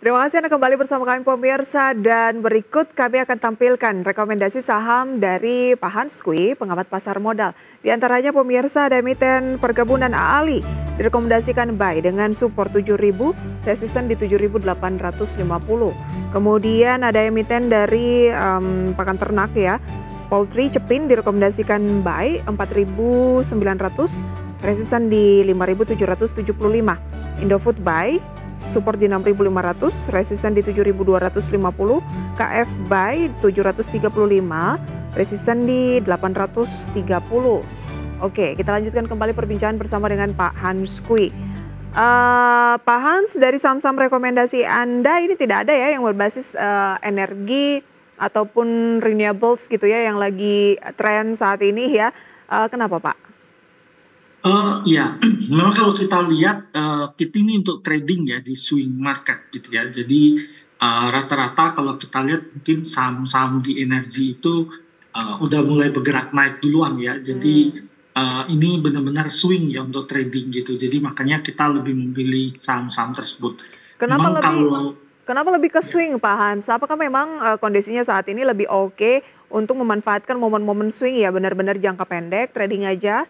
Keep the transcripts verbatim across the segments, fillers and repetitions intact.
Terima kasih Anda kembali bersama kami pemirsa dan berikut kami akan tampilkan rekomendasi saham dari Pak Hans Kui, pengamat pasar modal. Di antaranya pemirsa ada emiten perkebunan A A L I direkomendasikan buy dengan support tujuh ribu, resisten di tujuh ribu delapan ratus lima puluh. Kemudian ada emiten dari um, pakan ternak ya, Poultry Cepin direkomendasikan buy empat ribu sembilan ratus, resisten di lima ribu tujuh ratus tujuh puluh lima. Indofood buy support di enam ribu lima ratus, resisten di tujuh ribu dua ratus lima puluh, K F buy tujuh ratus tiga puluh lima, resisten di delapan ratus tiga puluh. Oke, kita lanjutkan kembali perbincangan bersama dengan Pak Hans Kui. Uh, Pak Hans, dari saham-saham rekomendasi Anda ini tidak ada ya yang berbasis uh, energi ataupun renewables gitu ya yang lagi tren saat ini ya. Uh, kenapa Pak? Uh, ya, memang kalau kita lihat uh, kita ini untuk trading ya di swing market gitu ya. Jadi uh, rata-rata kalau kita lihat mungkin saham-saham di energi itu uh, udah mulai bergerak naik duluan ya. Jadi hmm. uh, ini benar-benar swing ya untuk trading gitu. Jadi makanya kita lebih memilih saham-saham tersebut. Kenapa memang lebih kalau kenapa lebih ke swing Pak Hans? Apakah memang uh, kondisinya saat ini lebih oke okay untuk memanfaatkan momen-momen swing ya, benar-benar jangka pendek trading aja?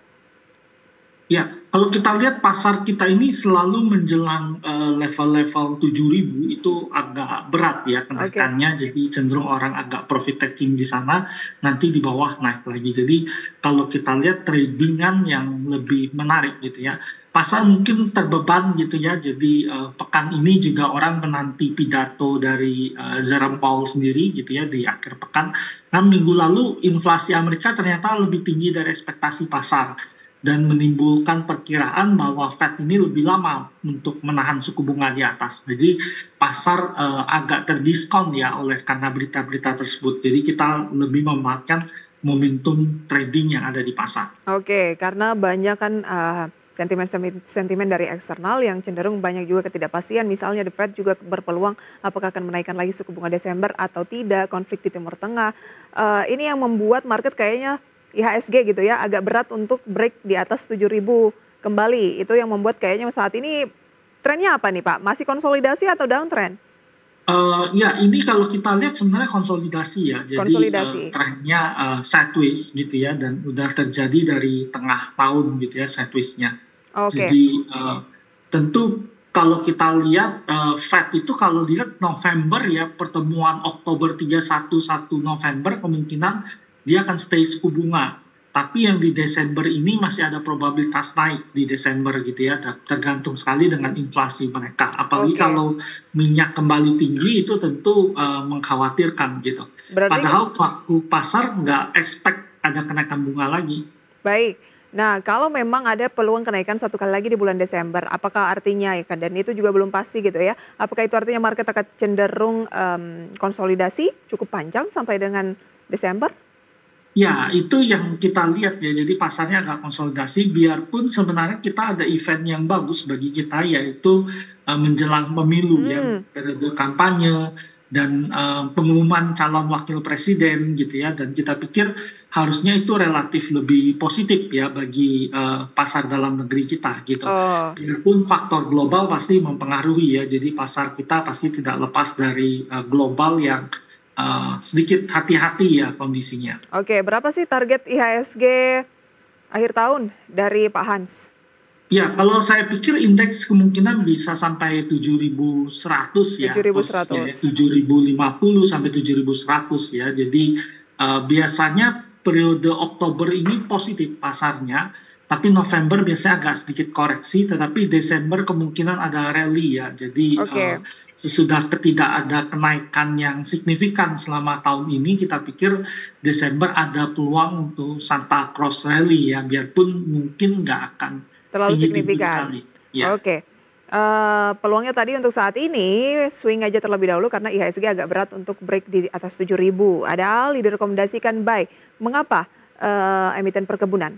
Ya, kalau kita lihat pasar kita ini selalu menjelang uh, level-level tujuh ribu itu agak berat ya kenaikannya. Okay. Jadi cenderung orang agak profit taking di sana, nanti di bawah naik lagi. Jadi kalau kita lihat tradingan yang lebih menarik gitu ya. Pasar mungkin terbeban gitu ya. Jadi uh, pekan ini juga orang menanti pidato dari uh, Jerome Powell sendiri gitu ya di akhir pekan. Nah, minggu lalu inflasi Amerika ternyata lebih tinggi dari ekspektasi pasar dan menimbulkan perkiraan bahwa Fed ini lebih lama untuk menahan suku bunga di atas. Jadi pasar uh, agak terdiskon ya oleh karena berita-berita tersebut. Jadi kita lebih memanfaatkan momentum trading yang ada di pasar. Oke, karena banyak kan uh, sentimen-sentimen dari eksternal yang cenderung banyak juga ketidakpastian. Misalnya The Fed juga berpeluang apakah akan menaikkan lagi suku bunga Desember atau tidak, konflik di Timur Tengah. Uh, ini yang membuat market kayaknya I H S G gitu ya, agak berat untuk break di atas tujuh ribu kembali. Itu yang membuat kayaknya saat ini trennya apa nih Pak? Masih konsolidasi atau downtrend? Uh, ya, ini kalau kita lihat sebenarnya konsolidasi ya. Jadi konsolidasi. Uh, trennya uh, sideways gitu ya, dan udah terjadi dari tengah tahun gitu ya sideways-nya. Oke. Jadi uh, tentu kalau kita lihat uh, Fed itu kalau dilihat November ya, pertemuan Oktober tiga puluh satu satu November kemungkinan dia akan stay suku bunga. Tapi yang di Desember ini masih ada probabilitas naik di Desember gitu ya. Tergantung sekali dengan inflasi mereka. Apalagi okay. kalau minyak kembali tinggi itu tentu uh, mengkhawatirkan gitu. Berarti... Padahal waktu pasar nggak expect ada kenaikan bunga lagi. Baik. Nah, kalau memang ada peluang kenaikan satu kali lagi di bulan Desember, apakah artinya ya kan? Dan itu juga belum pasti gitu ya. Apakah itu artinya market akan cenderung um, konsolidasi cukup panjang sampai dengan Desember? Ya, itu yang kita lihat ya. Jadi pasarnya agak konsolidasi, biarpun sebenarnya kita ada event yang bagus bagi kita, yaitu uh, menjelang pemilu hmm. ya, periode kampanye dan uh, pengumuman calon wakil presiden gitu ya. Dan kita pikir harusnya itu relatif lebih positif ya bagi uh, pasar dalam negeri kita gitu. Oh. Biarpun faktor global pasti mempengaruhi ya. Jadi pasar kita pasti tidak lepas dari uh, global yang Uh, sedikit hati-hati ya kondisinya. Oke, berapa sih target I H S G akhir tahun dari Pak Hans? Ya, kalau saya pikir indeks kemungkinan bisa sampai tujuh ribu seratus ya. tujuh ribu seratus. Ya, tujuh ribu lima puluh sampai tujuh ribu seratus ya. Jadi uh, biasanya periode Oktober ini positif pasarnya, tapi November biasanya agak sedikit koreksi, tetapi Desember kemungkinan ada rally ya. Jadi okay. uh, sesudah tidak ada kenaikan yang signifikan selama tahun ini, kita pikir Desember ada peluang untuk Santa Claus rally ya, biarpun mungkin nggak akan terlalu signifikan. Ya. Oke, okay. uh, peluangnya tadi untuk saat ini swing aja terlebih dahulu karena I H S G agak berat untuk break di atas tujuh ribu. Ada A L I direkomendasikan buy. Mengapa uh, emiten perkebunan?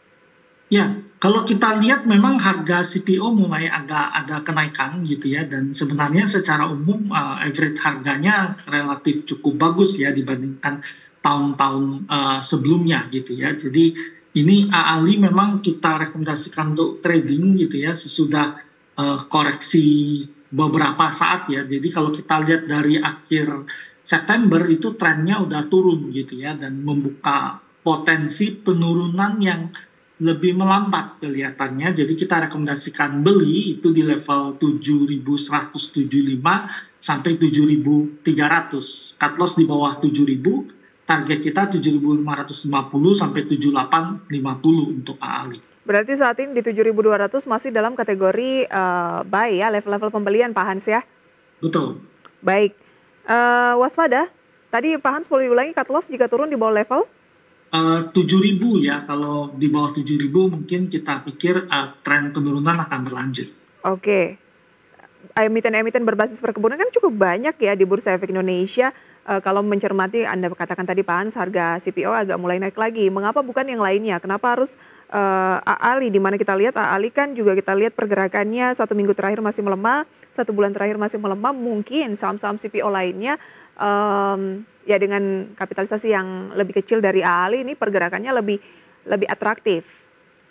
Ya, kalau kita lihat memang harga C P O mulai agak ada kenaikan gitu ya, dan sebenarnya secara umum uh, average harganya relatif cukup bagus ya dibandingkan tahun-tahun uh, sebelumnya gitu ya. Jadi ini A A L I memang kita rekomendasikan untuk trading gitu ya sesudah uh, koreksi beberapa saat ya. Jadi kalau kita lihat dari akhir September itu trennya udah turun gitu ya dan membuka potensi penurunan yang lebih melambat kelihatannya. Jadi kita rekomendasikan beli itu di level tujuh ribu seratus tujuh puluh lima sampai tujuh ribu tiga ratus. Cut loss di bawah tujuh ribu, target kita tujuh ribu lima ratus lima puluh sampai tujuh ribu delapan ratus lima puluh untuk A A L I. Berarti saat ini di tujuh ribu dua ratus masih dalam kategori uh, buy ya, level-level pembelian Pak Hans ya? Betul. Baik, uh, waspada. Tadi Pak Hans boleh ulangi cut loss jika turun di bawah level? Uh, tujuh ribu ya, kalau di bawah tujuh ribu mungkin kita pikir uh, tren penurunan akan berlanjut. Oke, emiten-emiten berbasis perkebunan kan cukup banyak ya di Bursa Efek Indonesia. Uh, kalau mencermati, Anda katakan tadi Pak Hans, harga C P O agak mulai naik lagi. Mengapa bukan yang lainnya? Kenapa harus uh, A A L I? Di mana kita lihat A A L I kan juga kita lihat pergerakannya satu minggu terakhir masih melemah, satu bulan terakhir masih melemah. Mungkin saham-saham C P O lainnya um, ya dengan kapitalisasi yang lebih kecil dari A A L I ini pergerakannya lebih lebih atraktif.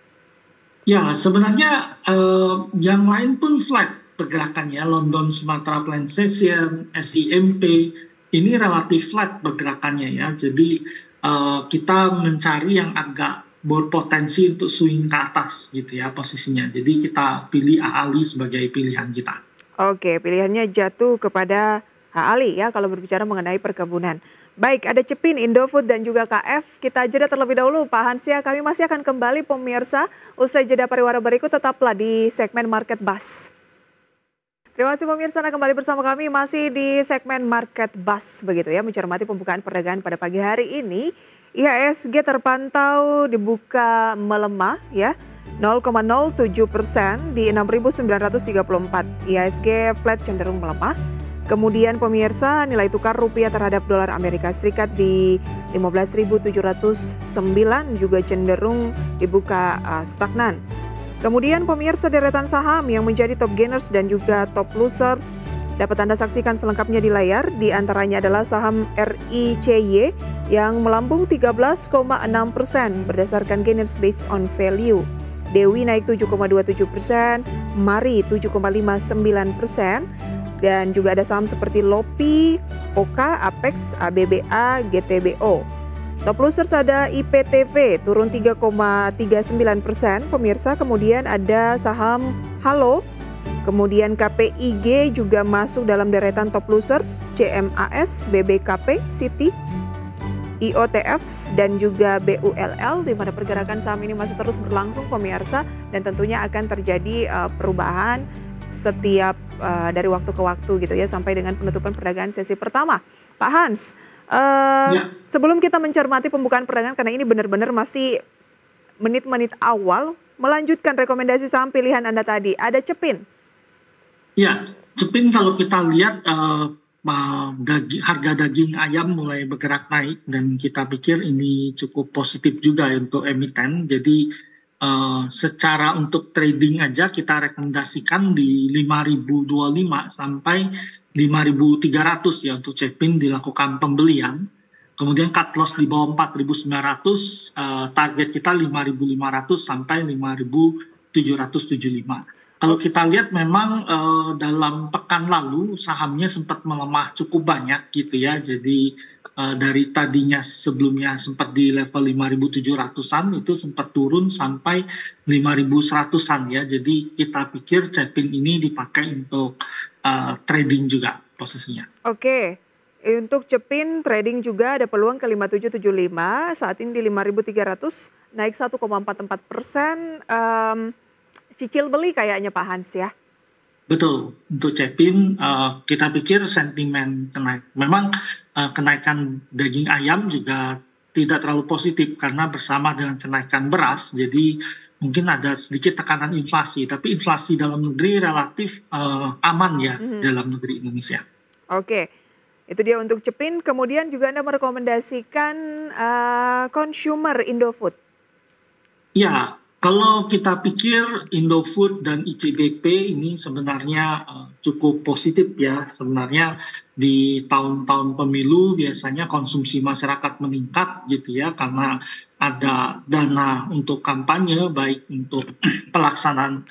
Ya, sebenarnya uh, yang lain pun flat pergerakannya. London Sumatra Plan Station, S I M P ini relatif flat pergerakannya ya. Jadi uh, kita mencari yang agak berpotensi untuk swing ke atas gitu ya posisinya. Jadi kita pilih A A L I sebagai pilihan kita. Oke, pilihannya jatuh kepada A A L I ya kalau berbicara mengenai perkebunan. Baik, ada Cepin, Indofood dan juga K F. Kita jeda terlebih dahulu Pak Hans ya. Kami masih akan kembali pemirsa. Usai jeda pariwara berikut tetaplah di segmen Market Buzz. Terima kasih pemirsa, Anda kembali bersama kami masih di segmen Market Buzz begitu ya, mencermati pembukaan perdagangan pada pagi hari ini. I H S G terpantau dibuka melemah ya, nol koma nol tujuh persen di enam ribu sembilan ratus tiga puluh empat. I H S G flat cenderung melemah. Kemudian pemirsa, nilai tukar rupiah terhadap dolar Amerika Serikat di lima belas ribu tujuh ratus sembilan juga cenderung dibuka uh, stagnan. Kemudian pemirsa, deretan saham yang menjadi top gainers dan juga top losers dapat Anda saksikan selengkapnya di layar. Di antaranya adalah saham R I C Y yang melambung tiga belas koma enam persen berdasarkan gainers based on value. Dewi naik tujuh koma dua tujuh persen, Mari tujuh koma lima sembilan persen, dan juga ada saham seperti Lopi, Oka, Apex, A B B A, G T B O. Top losers ada I P T V turun tiga koma tiga sembilan persen pemirsa, kemudian ada saham Halo, kemudian K P I G juga masuk dalam deretan top losers, C M A S, B B K P, Citi, I O T F dan juga B U L L, di mana pergerakan saham ini masih terus berlangsung pemirsa dan tentunya akan terjadi uh, perubahan setiap uh, dari waktu ke waktu gitu ya sampai dengan penutupan perdagangan sesi pertama. Pak Hans, Uh, ya. Sebelum kita mencermati pembukaan perdagangan, karena ini benar-benar masih menit-menit awal, melanjutkan rekomendasi saham pilihan Anda tadi, ada Cepin. Ya, Cepin kalau kita lihat uh, daging, harga daging ayam mulai bergerak naik dan kita pikir ini cukup positif juga untuk emiten. Jadi uh, secara untuk trading aja kita rekomendasikan di lima ribu dua puluh lima sampai lima ribu tiga ratus ya untuk Cepin dilakukan pembelian. Kemudian cut loss di bawah empat ribu sembilan ratus, uh, target kita lima ribu lima ratus sampai lima ribu tujuh ratus tujuh puluh lima. Kalau kita lihat memang uh, dalam pekan lalu sahamnya sempat melemah cukup banyak gitu ya. Jadi uh, dari tadinya sebelumnya sempat di level lima ribu tujuh ratusan itu sempat turun sampai lima ribu seratusan ya. Jadi kita pikir Cepin ini dipakai untuk Uh, trading juga posisinya. Oke, untuk Cepin trading juga ada peluang ke lima tujuh tujuh lima, saat ini di lima ribu tiga ratus, naik satu koma empat empat persen, um, cicil beli kayaknya Pak Hans ya? Betul, untuk Cepin uh, kita pikir sentimen kenaik. Memang uh, kenaikan daging ayam juga tidak terlalu positif karena bersama dengan kenaikan beras, jadi mungkin ada sedikit tekanan inflasi, tapi inflasi dalam negeri relatif uh, aman ya mm-hmm. dalam negeri Indonesia. Oke, itu dia untuk Cepin. Kemudian juga Anda merekomendasikan uh, consumer Indofood. Ya, kalau kita pikir Indofood dan I C B P ini sebenarnya uh, cukup positif ya. Sebenarnya di tahun-tahun pemilu biasanya konsumsi masyarakat meningkat gitu ya, karena ada dana untuk kampanye, baik untuk pelaksanaan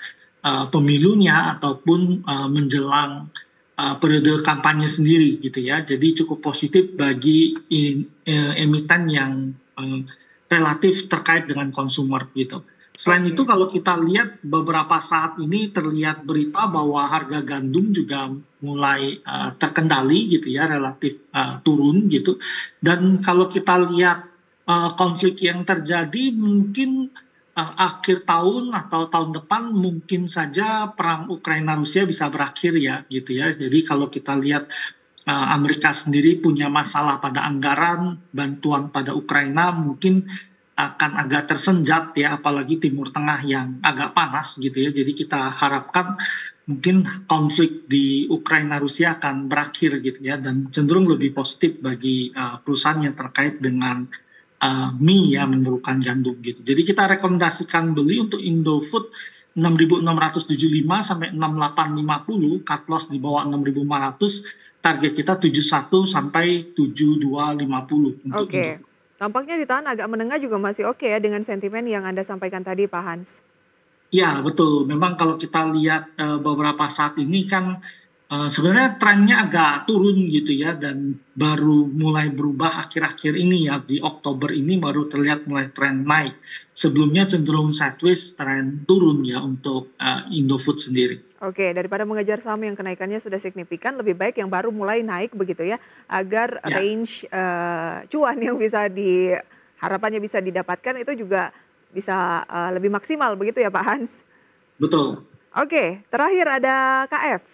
uh, pemilunya ataupun uh, menjelang uh, periode kampanye sendiri gitu ya. Jadi cukup positif bagi in, uh, emiten yang uh, relatif terkait dengan konsumer gitu. Selain Oke. itu kalau kita lihat beberapa saat ini terlihat berita bahwa harga gandum juga mulai uh, terkendali gitu ya, relatif uh, turun gitu. Dan kalau kita lihat uh, konflik yang terjadi mungkin uh, akhir tahun atau tahun depan mungkin saja perang Ukraina Rusia bisa berakhir ya gitu ya. Jadi kalau kita lihat uh, Amerika sendiri punya masalah pada anggaran bantuan pada Ukraina mungkin akan agak tersenjat ya, apalagi Timur Tengah yang agak panas gitu ya. Jadi kita harapkan mungkin konflik di Ukraina Rusia akan berakhir gitu ya, dan cenderung lebih positif bagi uh, perusahaan yang terkait dengan uh, mie ya, memerlukan gandum gitu. Jadi kita rekomendasikan beli untuk Indofood enam ribu enam ratus tujuh puluh lima sampai enam ribu delapan ratus lima puluh, cut loss di bawah enam ribu lima ratus, target kita tujuh puluh satu sampai tujuh ribu dua ratus lima puluh untuk Oke. Indofood. Tampaknya ditahan agak menengah juga masih oke ya dengan sentimen yang Anda sampaikan tadi, Pak Hans. Ya, betul. Memang kalau kita lihat uh, beberapa saat ini kan uh, sebenarnya trennya agak turun gitu ya, dan baru mulai berubah akhir-akhir ini ya, di Oktober ini baru terlihat mulai tren naik. Sebelumnya cenderung sideways, tren turun ya untuk uh, Indofood sendiri. Oke, daripada mengejar saham yang kenaikannya sudah signifikan, lebih baik yang baru mulai naik begitu ya, agar Ya, range eh, cuan yang bisa di harapannya bisa didapatkan itu juga bisa eh, lebih maksimal begitu ya Pak Hans. betul. Oke, terakhir ada K F.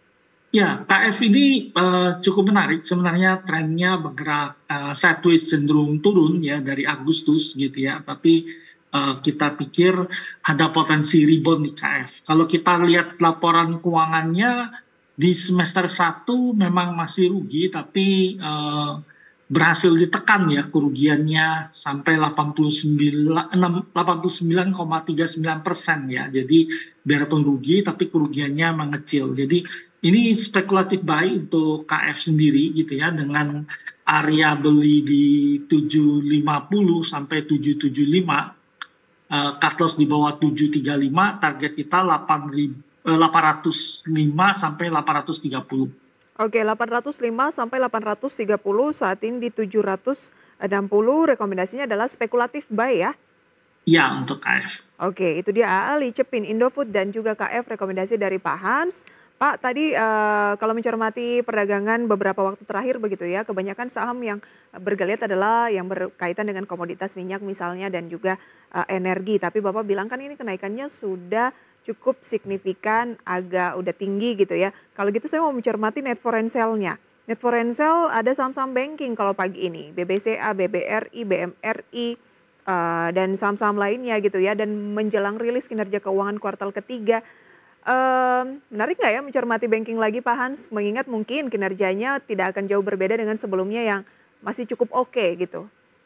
Ya, K F ini uh, cukup menarik. Sebenarnya trennya bergerak uh, sideways, cenderung turun ya dari Agustus gitu ya. Tapi uh, kita pikir ada potensi rebound di K F. Kalau kita lihat laporan keuangannya di semester satu memang masih rugi, tapi uh, berhasil ditekan ya kerugiannya sampai delapan puluh sembilan, delapan puluh sembilan koma tiga sembilan persen ya. Jadi biarpun rugi tapi kerugiannya mengecil. Jadi ini spekulatif buy untuk K F sendiri gitu ya, dengan area beli di tujuh lima nol sampai tujuh tujuh lima, uh, cut loss di bawah tujuh tiga lima, target kita delapan ratus lima sampai delapan ratus tiga puluh. Oke, delapan ratus lima sampai delapan ratus tiga puluh, saat ini di tujuh ratus enam puluh, rekomendasinya adalah spekulatif buy ya. Ya, untuk K F. Oke, itu dia A A, Licepin, Indofood, dan juga K F, rekomendasi dari Pak Hans. Pak, tadi eh, kalau mencermati perdagangan beberapa waktu terakhir begitu ya, kebanyakan saham yang bergeliat adalah yang berkaitan dengan komoditas minyak misalnya dan juga eh, energi. Tapi Bapak bilang kan ini kenaikannya sudah cukup signifikan, agak udah tinggi gitu ya. Kalau gitu saya mau mencermati net foreign sale-nya. Net foreign sale ada saham-saham banking kalau pagi ini, B B C A, B B R I, B M R I, eh, dan saham-saham lainnya gitu ya. Dan menjelang rilis kinerja keuangan kuartal ketiga, Mmm, menarik nggak ya mencermati banking lagi Pak Hans? Mengingat mungkin kinerjanya tidak akan jauh berbeda dengan sebelumnya yang masih cukup oke gitu.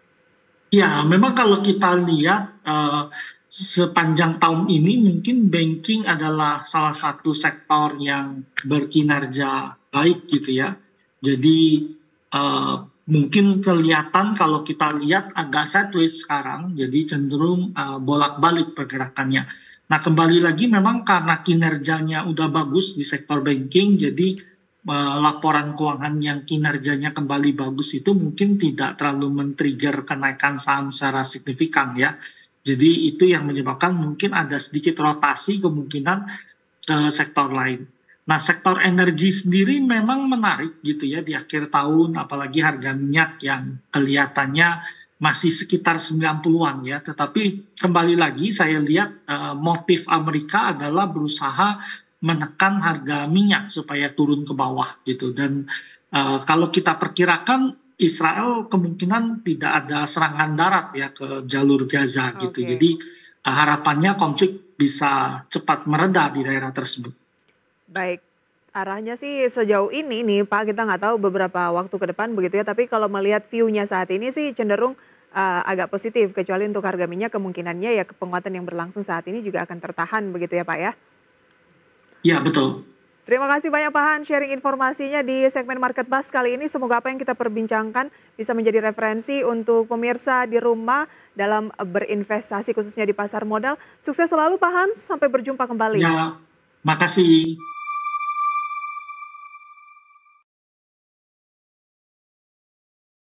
Ya, memang kalau kita lihat uh, sepanjang tahun ini mungkin banking adalah salah satu sektor yang berkinerja baik gitu ya. Jadi uh, mungkin kelihatan kalau kita lihat agak sideways sekarang, jadi cenderung uh, bolak-balik pergerakannya. Nah, kembali lagi memang karena kinerjanya udah bagus di sektor banking, jadi eh, laporan keuangan yang kinerjanya kembali bagus itu mungkin tidak terlalu men-trigger kenaikan saham secara signifikan ya. Jadi itu yang menyebabkan mungkin ada sedikit rotasi kemungkinan ke sektor lain. Nah, sektor energi sendiri memang menarik gitu ya di akhir tahun, apalagi harga minyak yang kelihatannya masih sekitar sembilan puluhan ya. Tetapi kembali lagi saya lihat uh, motif Amerika adalah berusaha menekan harga minyak supaya turun ke bawah gitu. Dan uh, kalau kita perkirakan Israel kemungkinan tidak ada serangan darat ya ke jalur Gaza gitu. Oke, Jadi uh, harapannya konflik bisa cepat mereda di daerah tersebut. baik. Arahnya sih sejauh ini nih Pak, kita nggak tahu beberapa waktu ke depan begitu ya, tapi kalau melihat view-nya saat ini sih cenderung eh, agak positif, kecuali untuk harga minyak kemungkinannya ya penguatan yang berlangsung saat ini juga akan tertahan begitu ya Pak ya. Ya, betul. Terima kasih banyak Pak Han sharing informasinya di segmen Market Buzz kali ini. Semoga apa yang kita perbincangkan bisa menjadi referensi untuk pemirsa di rumah dalam berinvestasi khususnya di pasar modal. Sukses selalu Pak Han, sampai berjumpa kembali. Ya, makasih.